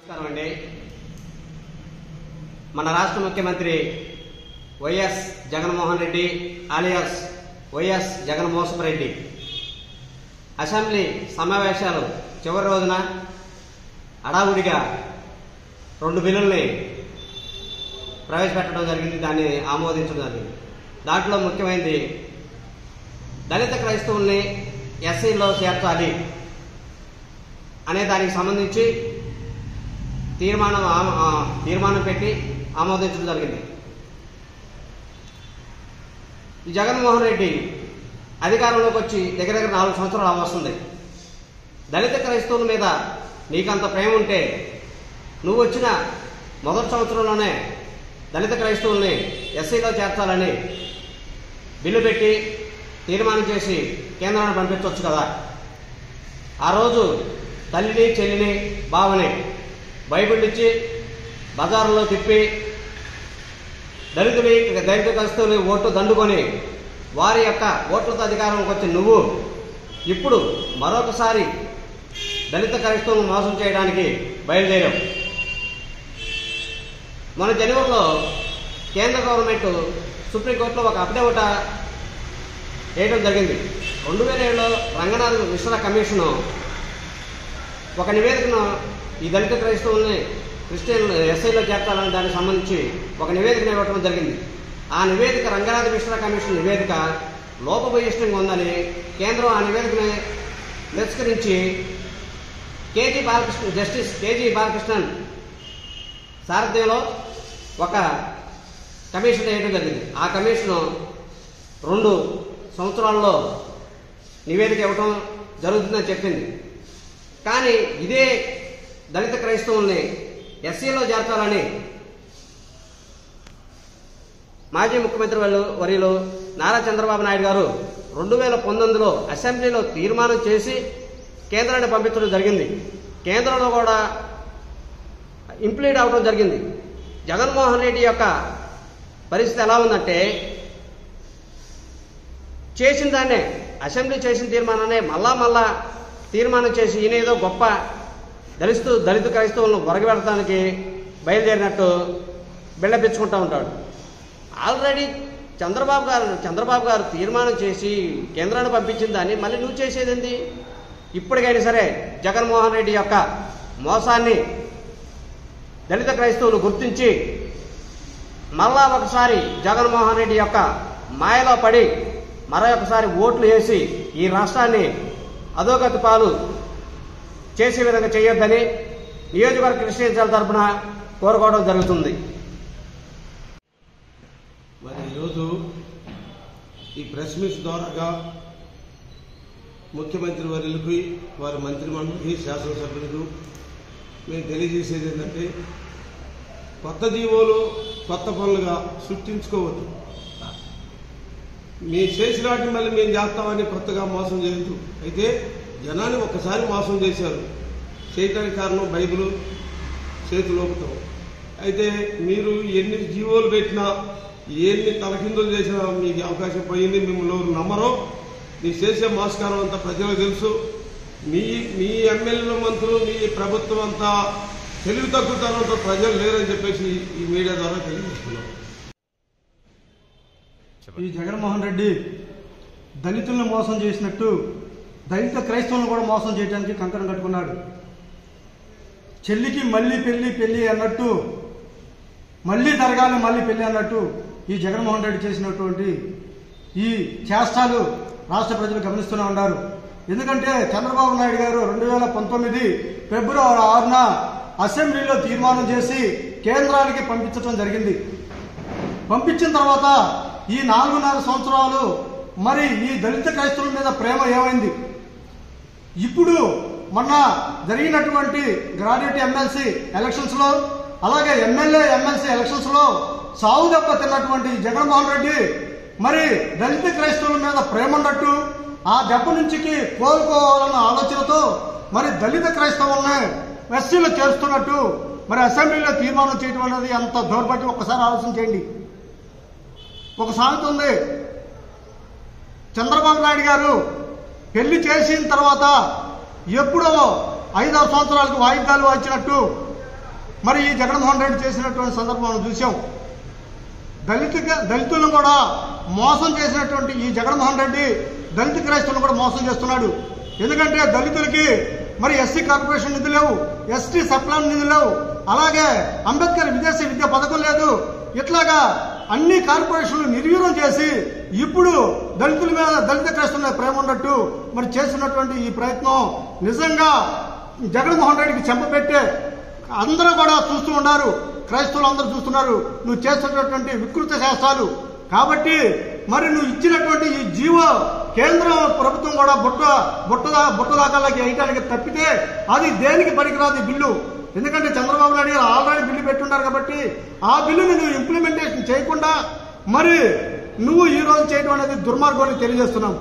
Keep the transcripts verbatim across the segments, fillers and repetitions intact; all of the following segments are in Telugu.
నమస్కారం అండి. మన రాష్ట్ర ముఖ్యమంత్రి YS Jaganmohan Reddy alias YS Jaganmohan Reddy assembly సమావేశాలు చివరి రోజున హడావుడిగా రెండు బిల్లుల్ని ప్రవేశపెట్టడం జరిగింది. దాన్ని ఆమోదించడం జరిగింది. దాంట్లో ముఖ్యమైనది దళిత క్రైస్తవుల్ని ఎస్సీలో చేర్చాలి అనే దానికి సంబంధించి తీర్మానం తీర్మానం పెట్టి ఆమోదించడం జరిగింది. ఈ జగన్మోహన్ రెడ్డి అధికారంలోకి వచ్చి దగ్గర దగ్గర నాలుగు సంవత్సరాలు వస్తుంది. దళిత క్రైస్తవుల మీద నీకంత ప్రేమ ఉంటే నువ్వు వచ్చిన మొదటి సంవత్సరంలోనే దళిత క్రైస్తవుల్ని ఎస్సీలో చేర్చాలని బిల్లు పెట్టి తీర్మానం చేసి కేంద్రాన్ని పంపించవచ్చు కదా. ఆ రోజు తల్లిని చెల్లిని బావని బైబిల్ ఇచ్చి బజారులో తిప్పి దళితుని దళిత క్రైస్తవుని ఓట్లు దండుకొని వారి యొక్క ఓట్లతో అధికారంలోకి వచ్చి నువ్వు ఇప్పుడు మరొకసారి దళిత క్రైస్తవులను మోసం చేయడానికి బయలుదేరావు. మన జనవరిలో కేంద్ర గవర్నమెంట్ సుప్రీంకోర్టులో ఒక అఫిడవిట్ వేయడం జరిగింది. రెండు వేల ఏడులో రంగనాథ్ మిశ్రా కమిషను ఒక నివేదికను ఈ దళిత క్రైస్తవుల్ని క్రిస్టియన్ ఎస్ఐలో చేర్చాలని దానికి సంబంధించి ఒక నివేదికను ఇవ్వడం జరిగింది. ఆ నివేదిక రంగనాథ్ మిశ్రా కమిషన్ నివేదిక లోపభూయిష్టంగా ఉందని కేంద్రం ఆ నివేదికని తిరస్కరించి KG Balakrishna justice KG Balakrishnan సారథ్యంలో ఒక కమిషన్ వేయడం జరిగింది. ఆ కమిషను రెండు సంవత్సరాల్లో నివేదిక ఇవ్వటం జరుగుతుందని చెప్పింది. కానీ ఇదే దళిత క్రైస్తవుల్ని ఎస్సీలో చేర్చాలని మాజీ ముఖ్యమంత్రి వాళ్ళు వర్యులు నారా చంద్రబాబు నాయుడు గారు రెండు వేల పంతొమ్మిదిలో అసెంబ్లీలో తీర్మానం చేసి కేంద్రాన్ని పంపించడం జరిగింది. కేంద్రంలో కూడా ఇంప్లీడ్ అవడం జరిగింది. జగన్మోహన్ రెడ్డి యొక్క పరిస్థితి ఎలా ఉందంటే చేసిన దాన్నే అసెంబ్లీ చేసిన తీర్మానాన్ని మళ్ళా మళ్ళా తీర్మానం చేసి ఈయనేదో గొప్ప దళిస్తూ దళిత క్రైస్తవులను వరగబెడటానికి బయలుదేరినట్టు బిళ్ళపించుకుంటూ ఉంటాడు. ఆల్రెడీ చంద్రబాబు గారు చంద్రబాబు గారు తీర్మానం చేసి కేంద్రాన్ని పంపించిన దాన్ని మళ్ళీ నువ్వు చేసేది ఇప్పటికైనా సరే జగన్మోహన్ రెడ్డి యొక్క మోసాన్ని దళిత క్రైస్తవులు గుర్తించి మళ్ళా ఒకసారి జగన్మోహన్ రెడ్డి యొక్క మాయలో పడి మరొకసారి ఓట్లు వేసి ఈ రాష్ట్రాన్ని అధోగతి పాలు చేసే విధంగా చేయొద్దని నియోజకవర్గ క్రిస్టియన్ల తరఫున కోరుకోవడం జరుగుతుంది. మరి ఈరోజు ఈ ప్రెస్ మీట్ ద్వారాగా ముఖ్యమంత్రి వర్యులకి వారి మంత్రిమండలికి శాసనసభ్యులకు మేము తెలియజేసేది ఏంటంటే కొత్త జీవోలు కొత్త పనులుగా సృష్టించుకోవద్దు. మీ చేసి వాటిని మళ్ళీ మేము చేస్తామని కొత్తగా మోసం చేయొద్దు. అయితే జనాన్ని ఒక్కసారి మోసం చేశారు. చేయటానికి కారణం బైబిల్ చేతులోపుతాం. అయితే మీరు ఎన్ని జీవోలు పెట్టినా ఎన్ని తలకిందులు చేసినా మీకు అవకాశం పోయింది. మిమ్మల్ని ఎవరు నమ్మరో. మీరు చేసే మోసకారం అంతా ప్రజలకు తెలుసు. మీ మీ ఎమ్మెల్యేల మంత్రులు మీ ప్రభుత్వం అంతా తెలివి తక్కువతనంతో ప్రజలు లేరని చెప్పేసి ఈ మీడియా ద్వారా తెలియజేస్తున్నాం. ఈ జగన్మోహన్ రెడ్డి దళితులను మోసం చేసినట్టు దళిత క్రైస్తవులను కూడా మోసం చేయడానికి కంకణం కట్టుకున్నాడు. చెల్లికి మళ్ళీ పెళ్లి పెళ్లి అన్నట్టు మళ్ళీ జరగాలి మళ్ళీ పెళ్లి అన్నట్టు ఈ జగన్మోహన్ రెడ్డి చేసినటువంటి ఈ చేష్టాలు రాష్ట్ర ప్రజలు గమనిస్తూనే ఉన్నారు. ఎందుకంటే చంద్రబాబు నాయుడు గారు రెండు వేల పంతొమ్మిది ఫిబ్రవరి ఆరున అసెంబ్లీలో తీర్మానం చేసి కేంద్రానికి పంపించడం జరిగింది. పంపించిన తర్వాత ఈ నాలుగున్నర సంవత్సరాలు మరి ఈ దళిత క్రైస్తవుల మీద ప్రేమ ఏమైంది? ఇప్పుడు మొన్న జరిగినటువంటి గ్రాడ్యుయేట్ ఎమ్మెల్సీ ఎలక్షన్స్ లో అలాగే ఎమ్మెల్యే ఎమ్మెల్సీ ఎలక్షన్స్ లో సాగు దెబ్బ తిన్నటువంటి జగన్మోహన్ రెడ్డి మరి దళిత క్రైస్తవుల మీద ప్రేమ ఉన్నట్టు ఆ దెబ్బ నుంచికి కోలుకోవాలన్న ఆలోచనతో మరి దళిత క్రైస్తవుల్ని ఎస్సీలో చేరుస్తున్నట్టు మరి అసెంబ్లీలో తీర్మానం చేయడం అనేది అంత దౌర్భాగ్యం. ఒక్కసారి ఆలోచన చేయండి. ఒక సామెత ఉంది, చంద్రబాబు నాయుడు గారు పెళ్లి చేసిన తర్వాత ఎప్పుడో ఐదారు సంవత్సరాలకు వాయిద్యాలు వాయించినట్టు మరి ఈ జగన్మోహన్ రెడ్డి చేసినటువంటి సందర్భం మనం చూసాం. దళిత దళితులను కూడా మోసం చేసినటువంటి ఈ జగన్మోహన్ రెడ్డి దళిత క్రైస్తవులను కూడా మోసం చేస్తున్నాడు. ఎందుకంటే దళితులకి మరి ఎస్సీ కార్పొరేషన్ నిధులు లేవు, ఎస్టీ సప్లాన్ నిధులు లేవు, అలాగే అంబేద్కర్ విదేశీ విద్యా పథకం లేదు. ఇట్లాగా అన్ని కార్పొరేషన్లు నిర్వీర్యం చేసి ఇప్పుడు దళితుల మీద దళిత క్రైస్తవుల మీద ప్రేమ ఉన్నట్టు మరి చేస్తున్నటువంటి ఈ ప్రయత్నం నిజంగా జగన్మోహన్ రెడ్డికి చెంపపెట్టే అందరూ కూడా చూస్తూ ఉన్నారు, క్రైస్తవులు అందరూ చూస్తున్నారు నువ్వు చేస్తున్నటువంటి వికృత శాస్త్రాలు. కాబట్టి మరి నువ్వు ఇచ్చినటువంటి ఈ జీవో కేంద్ర ప్రభుత్వం కూడా బుట్ట బుట్ట బుట్ట దాకాలకి వేయడానికి తప్పితే అది దేనికి పనికిరాదు బిల్లు. ఎందుకంటే చంద్రబాబు నాయుడు గారు ఆల్రెడీ బిల్లు పెట్టున్నారు కాబట్టి ఆ బిల్లుని నువ్వు ఇంప్లిమెంటేషన్ చేయకుండా మరి నువ్వు ఈ రోజు చేయడం అనేది దుర్మార్గాన్ని తెలియజేస్తున్నావు.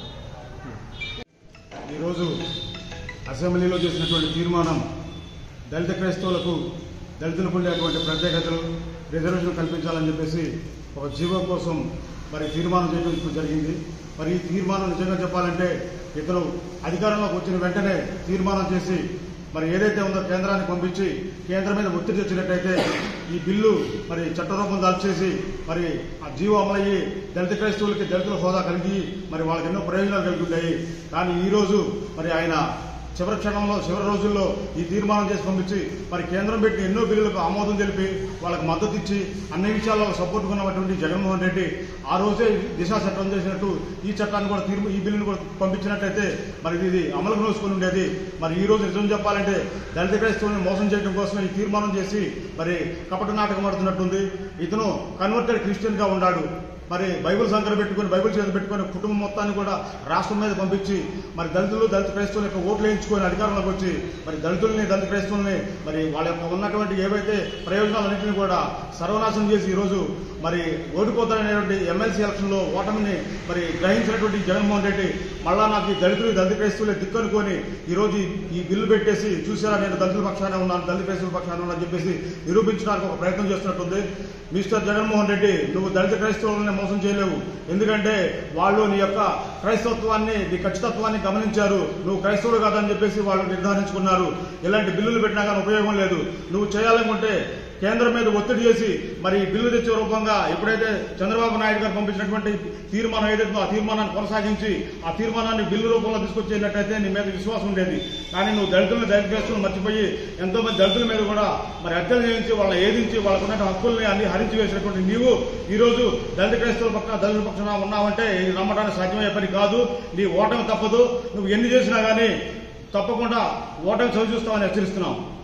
ఈరోజు అసెంబ్లీలో చేసినటువంటి తీర్మానం దళిత క్రైస్తవులకు దళితులకు ఉండేటువంటి ప్రత్యేకతలు రిజర్వేషన్ కల్పించాలని చెప్పేసి ఒక జీవో కోసం మరి తీర్మానం చేయడం జరిగింది. మరి ఈ తీర్మానం నిజంగా చెప్పాలంటే ఇతను అధికారంలోకి వచ్చిన వెంటనే తీర్మానం చేసి మరి ఏదైతే ఉందో కేంద్రానికి పంపించి కేంద్రం మీద ఒత్తిడి తెచ్చినట్టయితే ఈ బిల్లు మరి చట్టరూపం దాల్చేసి మరి ఆ జీవో అమలయ్యి దళిత క్రైస్తవులకి దళితుల హోదా కలిగి మరి వాళ్ళకి ఎన్నో ప్రయోజనాలు కలిగి ఉంటాయి. కానీ ఈరోజు మరి ఆయన చివరి క్షణంలో చివరి రోజుల్లో ఈ తీర్మానం చేసి పంపించి మరి కేంద్రం పెట్టి ఎన్నో బిల్లులకు ఆమోదం తెలిపి వాళ్ళకి మద్దతు ఇచ్చి అన్ని విషయాల్లో సపోర్ట్ ఉన్నటువంటి జగన్మోహన్ రెడ్డి ఆ రోజే దిశా చట్టం చేసినట్టు ఈ చట్టాన్ని కూడా తీర్పు ఈ బిల్లును కూడా పంపించినట్టయితే మరి ఇది అమలుకు నోసుకుని ఉండేది. మరి ఈ రోజు నిజం చెప్పాలంటే దళిత క్రైస్తవులను మోసం చేయడం కోసం ఈ తీర్మానం చేసి మరి కపట నాటకం ఆడుతున్నట్టుంది. ఇతను కన్వర్టెడ్ క్రిస్టియన్ గా ఉన్నాడు. మరి బైబిల్ సంకర పెట్టుకుని బైబిల్ చేతి పెట్టుకుని కుటుంబం మొత్తాన్ని కూడా రాష్ట్రం మీద పంపించి మరి దళితులు దళిత క్రైస్తవుల యొక్క ఓట్లు వేయించుకొని అధికారంలోకి వచ్చి మరి దళితుల్ని దళిత క్రైస్తవుల్ని మరి వాళ్ళ యొక్క ఉన్నటువంటి ఏవైతే ప్రయోజనాలన్నింటినీ కూడా సర్వనాశనం చేసి ఈరోజు మరి ఓడిపోతారనేటువంటి ఎమ్మెల్సీ ఎలక్షన్ లో ఓటమిని మరి గ్రహించినటువంటి జగన్మోహన్ రెడ్డి మళ్ళా నాకు ఈ దళితులు దళిత క్రైస్తవులే దిక్కనుకొని ఈ రోజు ఈ బిల్లు పెట్టేసి చూసారా నేను దళితుల పక్షానే ఉన్నాను దళిత క్రైస్తవుల పక్షానే ఉన్నాను చెప్పేసి నిరూపించడానికి ఒక ప్రయత్నం చేస్తున్నట్టుంది. మిస్టర్ జగన్మోహన్ రెడ్డి నువ్వు దళిత క్రైస్తవులను మోసం చేయలేవు. ఎందుకంటే వాళ్ళు నీ యొక్క క్రైస్తవత్వాన్ని నీ ఖచ్చితత్వాన్ని గమనించారు. నువ్వు క్రైస్తవుడు కాదని చెప్పేసి వాళ్ళు నిర్ధారించుకున్నారు. ఇలాంటి బిల్లులు పెట్టినా కానీ ఉపయోగం లేదు. నువ్వు చేయాలనుకుంటే కేంద్రం మీద ఒత్తిడి చేసి మరి బిల్లు తెచ్చే రూపంగా ఎప్పుడైతే చంద్రబాబు నాయుడు గారు పంపించినటువంటి తీర్మానం ఏదైతే ఆ తీర్మానాన్ని కొనసాగించి ఆ తీర్మానాన్ని బిల్లు రూపంలో తీసుకొచ్చేటట్టయితే నీ మీద విశ్వాసం ఉండేది. కానీ నువ్వు దళితులను దళిత క్రైస్తవులను మర్చిపోయి ఎంతో మంది దళితుల మీద కూడా మరి హత్యలు చేయించి వాళ్ళని ఏదించి వాళ్ళకున్న హక్కుల్ని అన్ని హరించి వేసినటువంటి నీవు ఈ రోజు దళిత క్రైస్తవుల పక్కన దళితుల పక్షాన ఉన్నావంటే ఇది నమ్మడానికి సాధ్యమయ్యే పని కాదు. నీ ఓటమి తప్పదు. నువ్వు ఎన్ని చేసినా కానీ తప్పకుండా ఓటమి చవి చూస్తామని హెచ్చరిస్తున్నావు.